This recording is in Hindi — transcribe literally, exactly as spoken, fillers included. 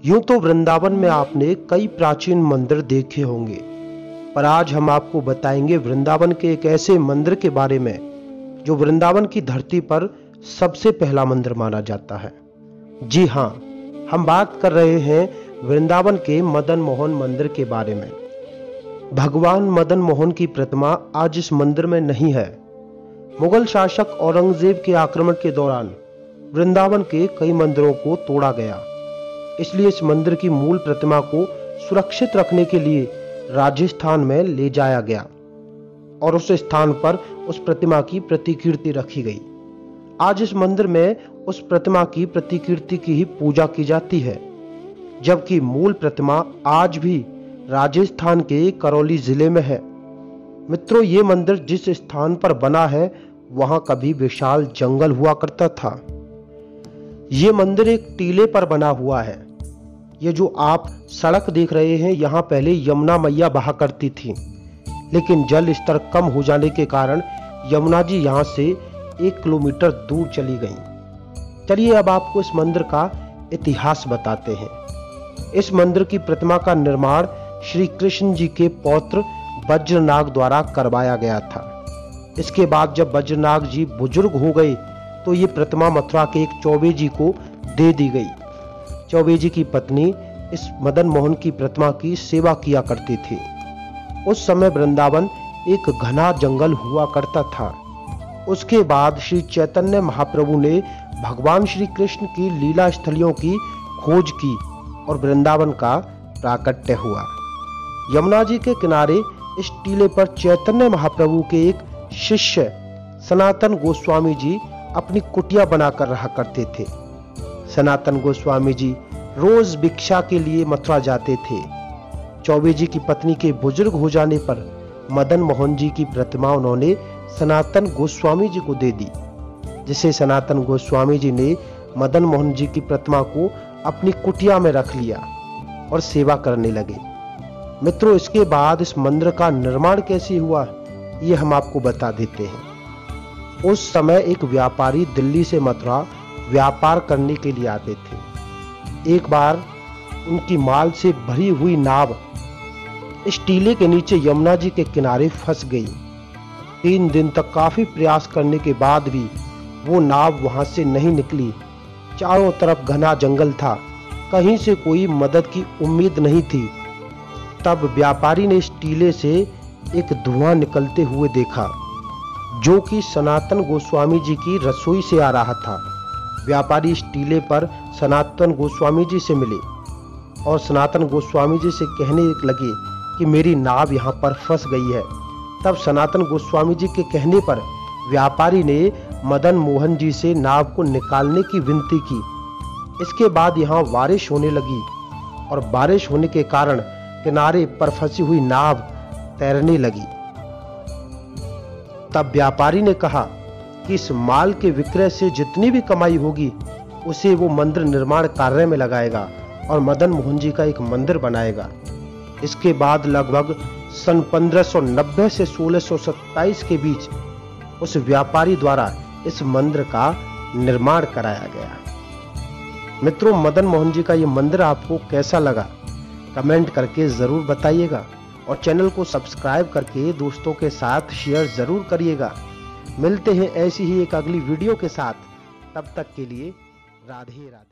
यूं तो वृंदावन में आपने कई प्राचीन मंदिर देखे होंगे, पर आज हम आपको बताएंगे वृंदावन के एक ऐसे मंदिर के बारे में जो वृंदावन की धरती पर सबसे पहला मंदिर माना जाता है। जी हां, हम बात कर रहे हैं वृंदावन के मदन मोहन मंदिर के बारे में। भगवान मदन मोहन की प्रतिमा आज इस मंदिर में नहीं है। मुगल शासक औरंगजेब के आक्रमण के दौरान वृंदावन के कई मंदिरों को तोड़ा गया, इसलिए इस मंदिर की मूल प्रतिमा को सुरक्षित रखने के लिए राजस्थान में ले जाया गया और उस स्थान पर उस प्रतिमा की प्रतिकृति रखी गई। आज इस मंदिर में उस प्रतिमा की प्रतिकृति की ही पूजा की जाती है, जबकि मूल प्रतिमा आज भी राजस्थान के करौली जिले में है। मित्रों, ये मंदिर जिस स्थान पर बना है वहां कभी विशाल जंगल हुआ करता था। ये मंदिर एक टीले पर बना हुआ है। ये जो आप सड़क देख रहे हैं, यहाँ पहले यमुना मैया बहा करती थी, लेकिन जल स्तर कम हो जाने के कारण यमुना जी यहाँ से एक किलोमीटर दूर चली गईं। चलिए अब आपको इस मंदिर का इतिहास बताते हैं। इस मंदिर की प्रतिमा का निर्माण श्री कृष्ण जी के पौत्र वज्रनाग द्वारा करवाया गया था। इसके बाद जब वज्रनाग जी बुजुर्ग हो गए तो ये प्रतिमा मथुरा के एक चौबे जी को दे दी गई। चौबे जी की पत्नी इस मदन मोहन की प्रतिमा की सेवा किया करती थी। उस समय वृंदावन एक घना जंगल हुआ करता था। उसके बाद श्री चैतन्य महाप्रभु ने भगवान श्री कृष्ण की लीला स्थलियों की खोज की और वृंदावन का प्राकट्य हुआ। यमुना जी के किनारे इस टीले पर चैतन्य महाप्रभु के एक शिष्य सनातन गोस्वामी जी अपनी कुटिया बनाकर रहा करते थे। सनातन गोस्वामी जी रोज भिक्षा के लिए मथुरा जाते थे। चौबे जी की पत्नी के बुजुर्ग हो जाने पर मदन मोहन जी की प्रतिमा उन्होंने सनातन गोस्वामी जी को दे दी, जिसे सनातन गोस्वामी जी ने मदन मोहन जी की प्रतिमा को अपनी कुटिया में रख लिया और सेवा करने लगे। मित्रों, इसके बाद इस मंदिर का निर्माण कैसे हुआ ये हम आपको बता देते हैं। उस समय एक व्यापारी दिल्ली से मथुरा व्यापार करने के लिए आते थे। एक बार उनकी माल से भरी हुई नाव इस टीले के नीचे यमुना जी के किनारे फंस गई। तीन दिन तक काफी प्रयास करने के बाद भी वो नाव वहां से नहीं निकली। चारों तरफ घना जंगल था, कहीं से कोई मदद की उम्मीद नहीं थी। तब व्यापारी ने इस टीले से एक धुआं निकलते हुए देखा, जो कि सनातन गोस्वामी जी की रसोई से आ रहा था। व्यापारी इस टीले पर सनातन गोस्वामी जी से मिले और सनातन गोस्वामी जी से कहने लगे कि मेरी नाव यहाँ पर फंस गई है। तब सनातन गोस्वामी जी के कहने पर व्यापारी ने मदन मोहन जी से नाव को निकालने की विनती की। इसके बाद यहाँ बारिश होने लगी और बारिश होने के कारण किनारे पर फंसी हुई नाव तैरने लगी। तब व्यापारी ने कहा कि इस माल के विक्रय से जितनी भी कमाई होगी उसे वो मंदिर निर्माण कार्य में लगाएगा और मदन मोहन जी का एक मंदिर बनाएगा। इसके बाद लगभग सन पंद्रह सौ नब्बे से सोलह सौ सत्ताईस के बीच उस व्यापारी द्वारा इस मंदिर का निर्माण कराया गया। मित्रों, मदन मोहन जी का ये मंदिर आपको कैसा लगा कमेंट करके जरूर बताइएगा और चैनल को सब्सक्राइब करके दोस्तों के साथ शेयर जरूर करिएगा। मिलते हैं ऐसी ही एक अगली वीडियो के साथ, तब तक के लिए राधे राधे।